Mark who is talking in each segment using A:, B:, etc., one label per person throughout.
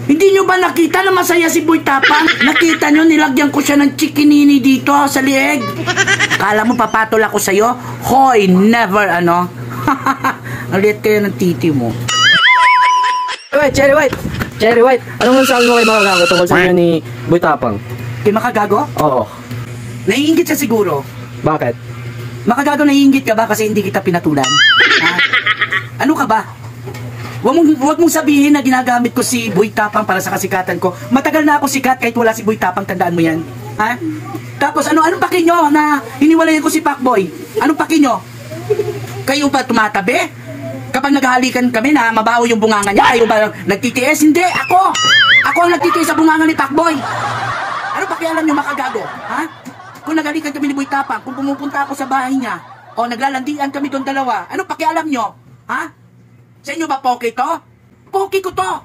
A: Hindi nyo ba nakita na masaya si Boy Tapang? Nakita nyo, nilagyan ko siya ng chikinini dito sa lieg. Kala mo papatol ako sa'yo? Hoy, never ano. Ang liit kayo ng titi mo.
B: Cherry White, anong masasabi mo kay Makagago tungkol sa inyo ni Boy Tapang?
A: Kay Makagago?
B: Oo.
A: Naiingit siya siguro.
B: Bakit?
A: Makagago, naiingit ka ba kasi hindi kita pinatulan? Ano ka ba? Huwag mong sabihin na ginagamit ko si Boy Tapang para sa kasikatan ko. Matagal na ako sikat kahit wala si Boy Tapang, tandaan mo yan. Ha? Tapos anong paki nyo na hiniwalayan ko si Pacboy? Anong paki nyo? Kayo ba tumatabi? Kapag naghahalikan kami na mabaho yung bunganga niya, kayo ba nagtitiis? Hindi, ako! Ako ang nagtitiis sa bunganga ni Pacboy. Ano pakialam nyo, Makagago? Ha? Kung naghalikan kami ni Boy Tapang, kung pumupunta ako sa bahay niya, o naglalandian kami doon dalawa, ano pakialam nyo? Ha? Sa inyo ba poke to? Poke ko to!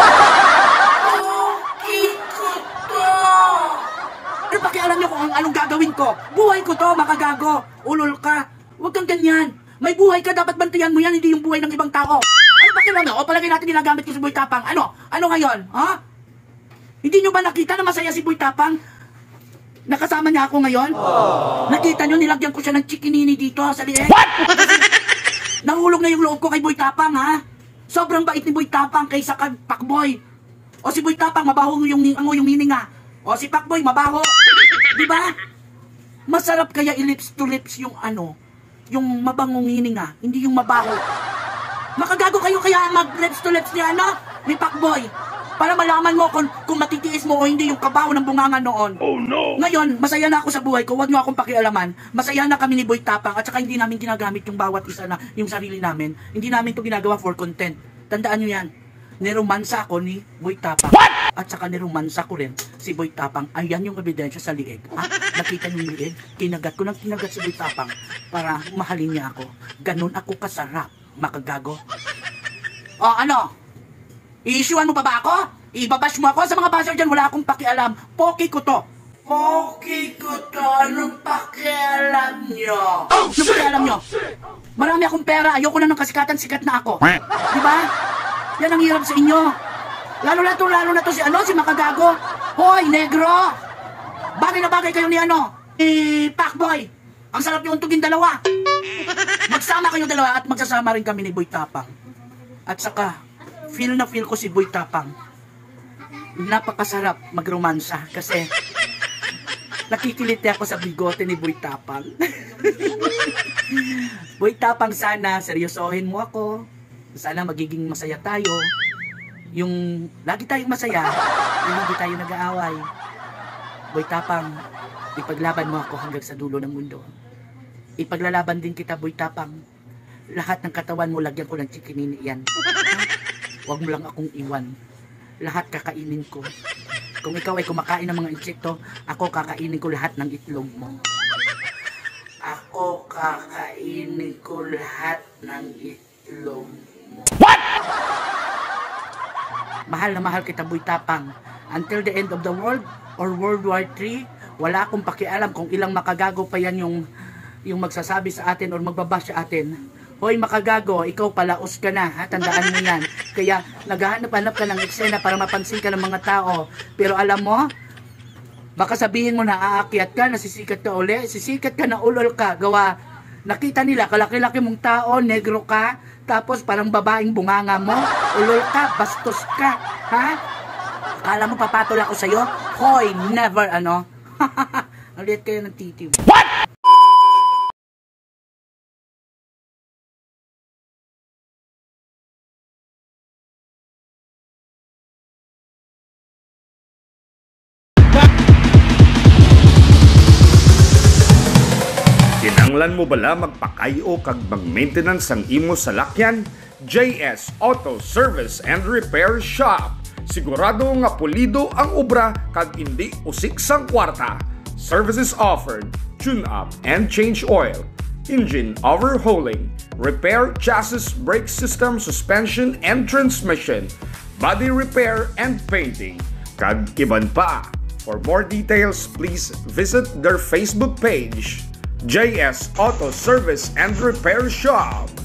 A: Poke ko to! Ano pakialam nyo kung anong gagawin ko? Buhay ko to, Makagago! Ulol ka! Huwag kang ganyan! May buhay ka, dapat bantayan mo yan, hindi yung buhay ng ibang tao! Ano pakialam nyo? O palagi natin ginagamit ko si Boy Tapang. Ano? Ano ngayon? Ha? Hindi nyo ba nakita na masaya si Boy Tapang? Nakasama niya ako ngayon? Nakita nyo, nilagyan ko siya ng chikinini dito sa lieg. What? Nahulog na yung loob ko kay Boy Tapang, ha? Sobrang bait ni Boy Tapang kaysa kay Pacboy. O si Boy Tapang, mabaho yung hininga. O si Pacboy, mabaho. Diba? Masarap kaya i-lips to lips yung yung mabangong hininga, hindi yung mabaho. Makagago kayo kaya mag-lips to lips ni Pacboy. Para malaman mo kung matitiis mo o hindi yung kabaho ng bunganga noon. Oh no! Ngayon, masaya na ako sa buhay ko, huwag nyo akong pakialaman. Masaya na kami ni Boy Tapang at saka hindi namin ginagamit yung bawat isa na yung sarili namin. Hindi namin to ginagawa for content. Tandaan nyo yan. Niromansa ako ni Boy Tapang. What? At saka niromansa ko rin si Boy Tapang. Ayan yung ebidensya sa lieg. Ha? Nakita nyo yung lieg? Kinagat ko ng kinagat si Boy Tapang para mahalin niya ako. Ganun ako kasarap, Makagago. O ano? I-issuean mo pa ba ako? Ibabash mo ako? Sa mga basher dyan, wala akong pakialam. Poke ko to. Poke ko to. Anong pakialam nyo? Anong pakialam nyo? Marami akong pera. Ayoko na ng kasikatan. Sikat na ako. Diba? Yan ang hirap sa inyo. Lalo na to si Makagago. Hoy, negro! Bagay na bagay kayo ni Pacboy. Ang sarap yung untugin dalawa. Magsama kayong dalawa at magsasama rin kami ni Boy Tapang. At saka, feel ko si Boy Tapang. Napakasarap magromansa kasi nakikiliti ako sa bigote ni Boy Tapang. Boy Tapang, sana seryosohin mo ako. Sana magiging masaya tayo. Yung lagi tayong masaya, yung hindi tayo nag-aaway. Boy Tapang, ipaglaban mo ako hanggang sa dulo ng mundo. Ipaglalaban din kita, Boy Tapang. Lahat ng katawan mo, lagyan ko ng chikinini yan. Huwag mo lang akong iwan. Lahat kakainin ko. Kung ikaw ay kumakain ng mga insekto, ako kakainin ko lahat ng itlog mo. Ako kakainin ko lahat ng itlog mo. What? Mahal na mahal kita, Boy Tapang. Until the end of the world or World War III, wala akong pakialam kung ilang Makagago pa yan yung magsasabi sa atin or magbabash sa atin. Hoy, Makagago, ikaw palaos ka na, ha? Tandaan mo yan. Kaya naghahanap-hanap ka ng eksena para mapansin ka ng mga tao. Pero alam mo, baka sabihin mo na aakyat ka, nasisikat ka uli, sisikat ka na ulol ka, gawa. Nakita nila, kalaki-laki mong tao, negro ka, tapos parang babaeng bunganga mo, ulol ka, bastos ka, ha? Akala mo papatol ako sa'yo? Hoy, never, Ang liit kayo ng titi mo. What?
C: Kinanglan mo bala magpakayo kag mag-maintenance ang imo salakyan? JS Auto Service and Repair Shop. Sigurado nga pulido ang obra kag hindi usik sang kwarta. Services offered: tune-up and change oil, engine overhauling, repair chassis, brake system, suspension and transmission, body repair and painting, kag iban pa. For more details, please visit their Facebook page, JS Auto Service and Repair Shop.